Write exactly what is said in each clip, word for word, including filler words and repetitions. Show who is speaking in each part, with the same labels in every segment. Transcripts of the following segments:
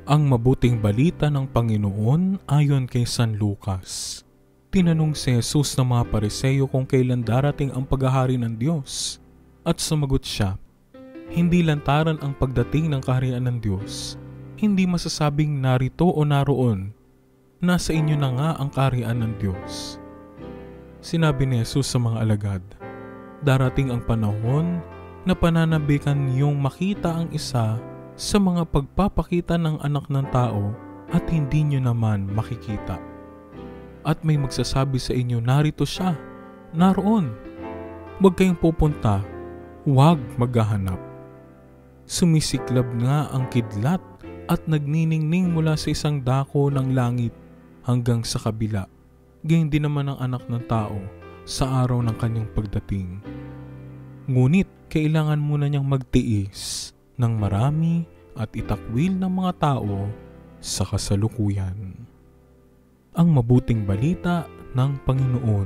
Speaker 1: Ang mabuting balita ng Panginoon ayon kay San Lucas. Tinanong si Jesus ng mga Pariseo kung kailan darating ang paghahari ng Diyos. At sumagot siya, hindi lantaran ang pagdating ng kaharian ng Diyos. Hindi masasabing narito o naroon. Nasa inyo na nga ang kaharian ng Diyos. Sinabi ni Jesus sa mga alagad, darating ang panahon na pananabikan niyong makita ang isa sa mga pagpapakita ng anak ng tao at hindi nyo naman makikita. At may magsasabi sa inyo, narito siya, naroon. Huwag kayong pupunta, huwag maghahanap. Sumisiklab nga ang kidlat at nagniningning mula sa isang dako ng langit hanggang sa kabila. Gayon din naman ang anak ng tao sa araw ng kanyang pagdating. Ngunit kailangan muna niyang magtiis ng marami at itakwil ng mga tao sa kasalukuyan. Ang mabuting balita ng Panginoon.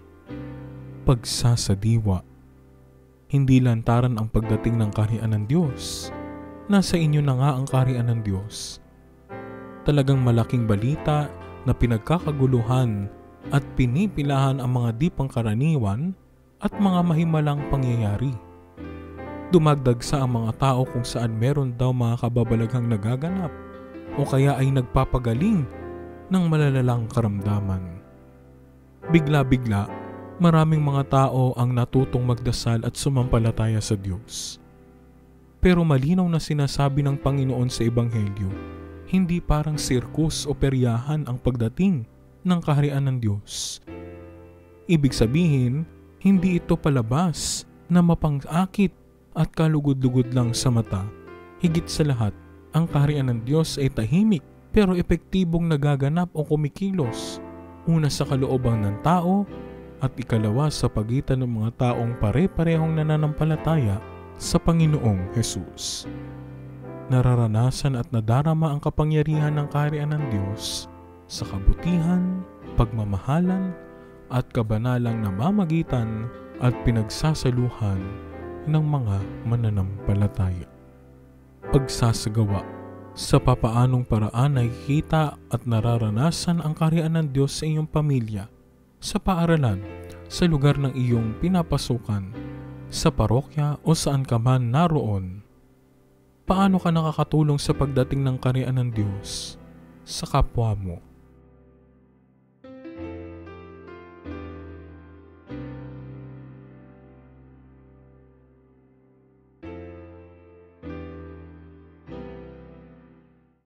Speaker 1: Pagsasadiwa. Hindi lantaran ang pagdating ng kaharian ng Diyos. Nasa inyo na nga ang kaharian ng Diyos. Talagang malaking balita na pinagkakaguluhan at pinipilahan ang mga di pangkaraniwan at mga mahimalang pangyayari. Dumagdag sa ang mga tao kung saan meron daw mga kababalaghang nagaganap o kaya ay nagpapagaling ng malalalang karamdaman. Bigla-bigla, maraming mga tao ang natutong magdasal at sumampalataya sa Diyos. Pero malinaw na sinasabi ng Panginoon sa Ebanghelyo, hindi parang sirkus o peryahan ang pagdating ng kaharian ng Diyos. Ibig sabihin, hindi ito palabas na mapang-akit at kalugod-lugod lang sa mata. Higit sa lahat, ang kaharian ng Diyos ay tahimik pero epektibong nagaganap o kumikilos. Una sa kalooban ng tao at ikalawa sa pagitan ng mga taong pare-parehong nananampalataya sa Panginoong Hesus. Nararanasan at nadarama ang kapangyarihan ng kaharian ng Diyos sa kabutihan, pagmamahalan at kabanalang namamagitan at pinagsasaluhan ng mga mananampalataya. Pagsasagawa. Sa papaanong paraan nakikita at nararanasan ang kaharian ng Diyos sa iyong pamilya, sa paaralan, sa lugar ng iyong pinapasukan, sa parokya o saan ka man naroon. Paano ka nakakatulong sa pagdating ng kaharian ng Diyos sa kapwa mo?